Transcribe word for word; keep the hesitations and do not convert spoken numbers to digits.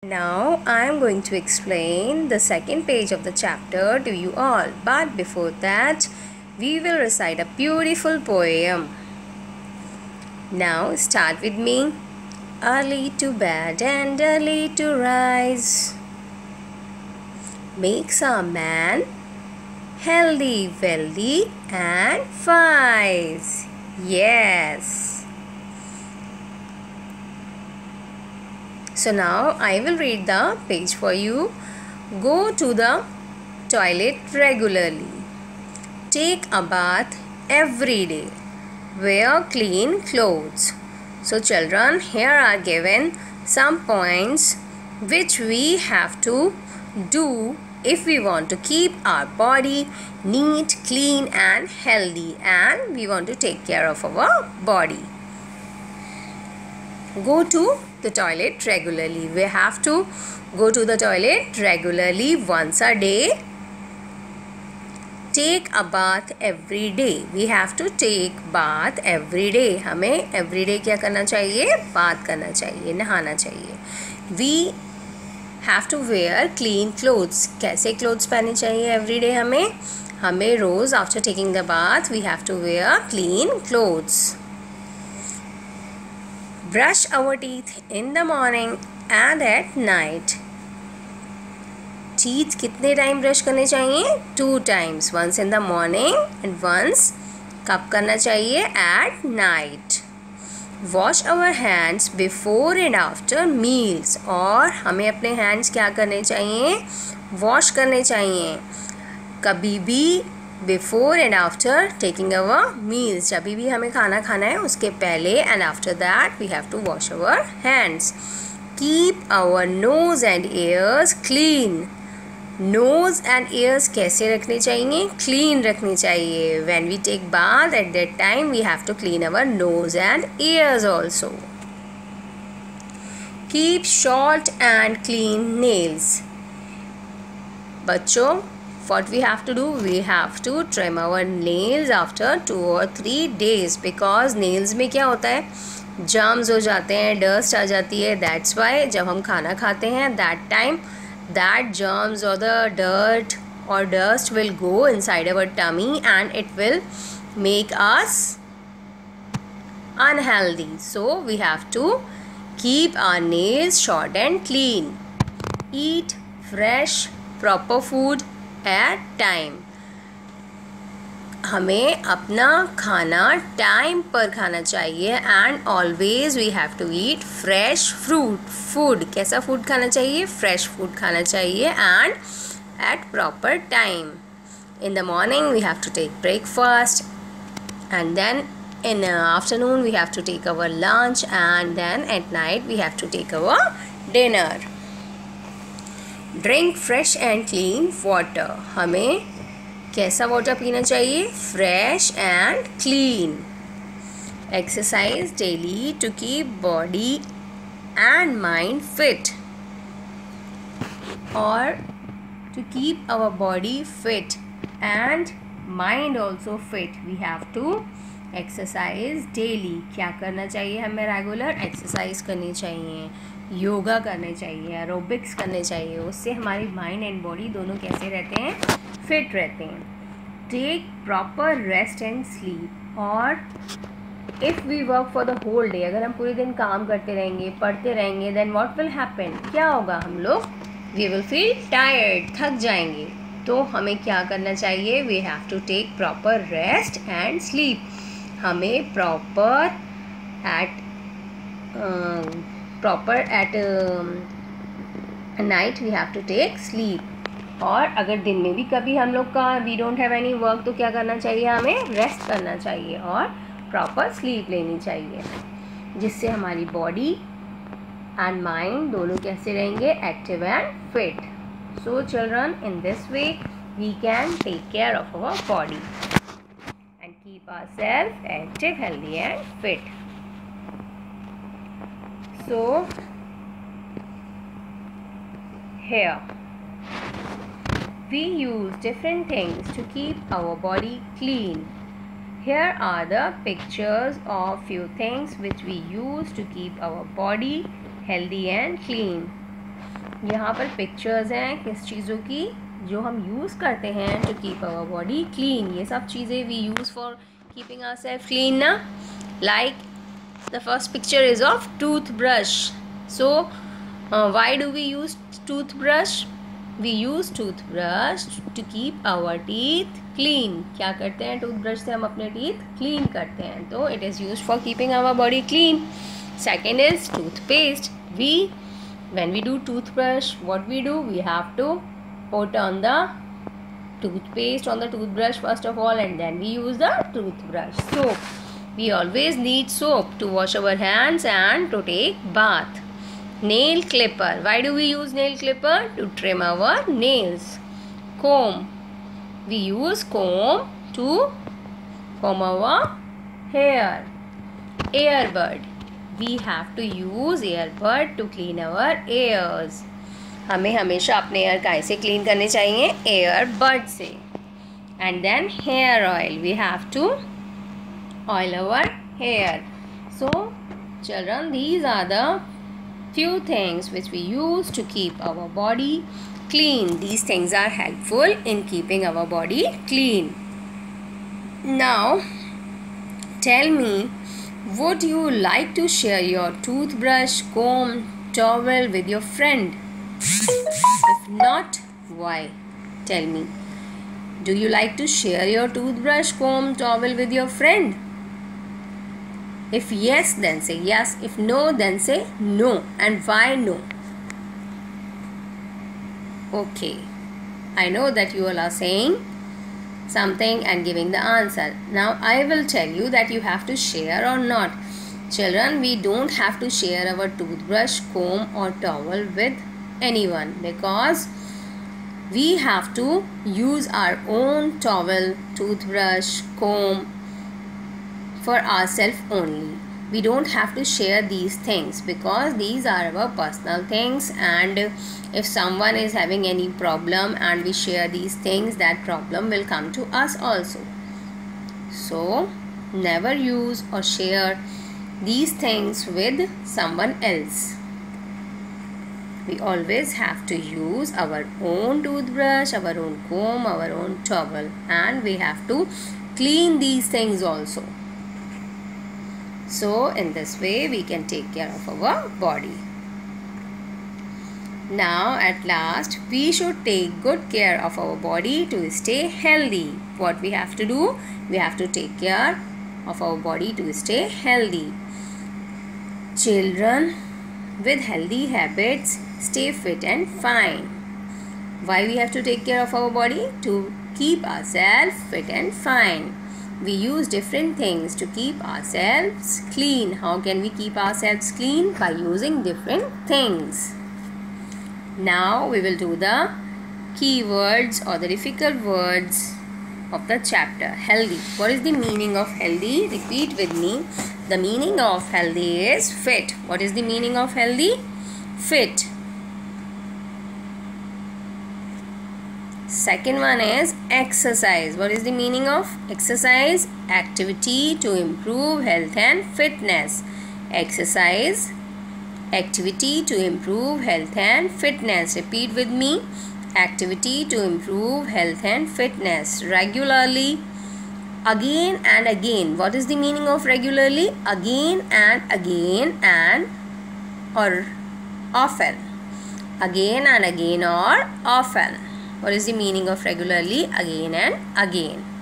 Now I am going to explain the second page of the chapter to you all, but before that we will recite a beautiful poem. Now start with me. Early to bed and early to rise makes a man healthy, wealthy and wise. Yes. So now I will read the page for you. Go to the toilet regularly. Take a bath every day. Wear clean clothes. So children, here are given some points which we have to do if we want to keep our body neat, clean and healthy, and we want to take care of our body. Go to the toilet regularly. We have to go to the toilet regularly once a day. Take a bath every day. We have to take bath every day. हमें every day क्या करना चाहिए? बात करना चाहिए, नहाना चाहिए. We have to wear clean clothes. कैसे clothes पहनने चाहिए every day हमें? हमें रोज़ after taking the bath we have to wear clean clothes. Brush our teeth in the morning and at night. Teeth कितने टाइम ब्रश करने चाहिए? Two times. Once in the morning and once कब करना चाहिए? At night. Wash our hands before and after meals. और हमें अपने hands क्या करने चाहिए? वॉश करने चाहिए कभी भी before and after taking our meals. जब भी हमें खाना खाना है उसके पहले and after that we have to wash our hands. Keep our nose and ears clean. Nose and ears कैसे रखने चाहिए? क्लीन रखनी चाहिए. When we take bath at that time we have to clean our nose and ears also. Keep short and clean nails. बच्चों, what we have to do? We have to trim our nails after two or three days because nails में क्या होता है? Germs हो जाते हैं, dust आ जाती है. दैट्स वाई जब हम खाना खाते हैं that time that germs or the dirt or dust will go inside our tummy and it will make us unhealthy. So we have to keep our nails short and clean. Eat fresh proper food at time. हमें अपना खाना time पर खाना चाहिए and always we have to eat fresh fruit food. कैसा food खाना चाहिए? Fresh food खाना चाहिए and at proper time. In the morning we have to take breakfast and then in the afternoon we have to take our lunch and then at night we have to take our dinner. Drink fresh and clean water. हमें कैसा water पीना चाहिए? Fresh and clean. Exercise daily to keep body and mind fit. और to keep our body fit and mind also fit we have to exercise daily. क्या करना चाहिए हमें? Regular exercise करनी चाहिए, योगा करने चाहिए, एरोबिक्स करने चाहिए. उससे हमारी माइंड एंड बॉडी दोनों कैसे रहते हैं? फिट रहते हैं. Take proper rest and sleep. और if we work for the whole day, अगर हम पूरे दिन काम करते रहेंगे, पढ़ते रहेंगे, देन व्हाट विल हैपन? क्या होगा? हम लोग वी विल फील टायर्ड, थक जाएंगे. तो हमें क्या करना चाहिए? We have to take proper rest and sleep. हमें proper at proper at night we have to take sleep. और अगर दिन में भी कभी हम लोग का we don't have any work तो क्या करना चाहिए? हमें रेस्ट करना चाहिए और प्रॉपर स्लीप लेनी चाहिए, जिससे हमारी बॉडी एंड माइंड दोनों कैसे रहेंगे? Active and fit. So children, in this way we can take care of our body and keep ourself active, healthy and fit. So here we use different things to keep our body clean. Here are the pictures of few things which we use to keep our body healthy and clean. यहाँ पर pictures हैं किस चीज़ों की जो हम use करते हैं to keep our body clean. ये सब चीज़ें we use for keeping ourself clean ना. Like the first picture is of toothbrush. So why do we use toothbrush? We use toothbrush to keep our teeth clean. क्या करते हैं toothbrush से हम अपने टीथ क्लीन करते हैं, तो it is use for keeping our body clean. Second is toothpaste. We when we do toothbrush, what we do, we have to put on the toothpaste on the toothbrush first of all, and then we use the toothbrush. Soap. We always need soap to wash our hands and to take bath. Nail clipper. Why do we use nail clipper? To trim our nails. Comb. We use comb to comb our hair. Earbud. We have to use earbud to clean our ears. हमें हमेशा अपने air कैसे clean करने चाहिए? earbud से. And then hair oil. We have to oil our hair. So children, these are the few things which we use to keep our body clean. These things are helpful in keeping our body clean. Now tell me, would you like to share your toothbrush, comb, towel with your friend? If not, why? Tell me. Do you like to share your toothbrush, comb, towel with your friend? If yes, then say yes. If no, then say no. And why no? Okay. I know that you all are saying something and giving the answer. Now I will tell you that you have to share or not. Children, we don't have to share our toothbrush, comb or towel with anyone, because we have to use our own towel, toothbrush, comb for ourselves only. We don't have to share these things because these are our personal things, and if someone is having any problem and we share these things, that problem will come to us also. So never use or share these things with someone else. We always have to use our own toothbrush, our own comb, our own towel, and we have to clean these things also. So in this way we can take care of our body. Now at last, we should take good care of our body to stay healthy. What we have to do? We have to take care of our body to stay healthy. Children with healthy habits stay fit and fine. Why we have to take care of our body? To keep ourselves fit and fine. We use different things to keep ourselves clean. How can we keep ourselves clean? By using different things. Now we will do the keywords or the difficult words of the chapter. Healthy. What is the meaning of healthy? Repeat with me. The meaning of healthy is fit. What is the meaning of healthy? Fit. Second one is exercise. What is the meaning of exercise? Activity to improve health and fitness. Exercise, activity to improve health and fitness. Repeat with me. Activity to improve health and fitness. Regularly, again and again. What is the meaning of regularly? Again and again and or often. Again and again or often. What is the meaning of regularly? Again and again.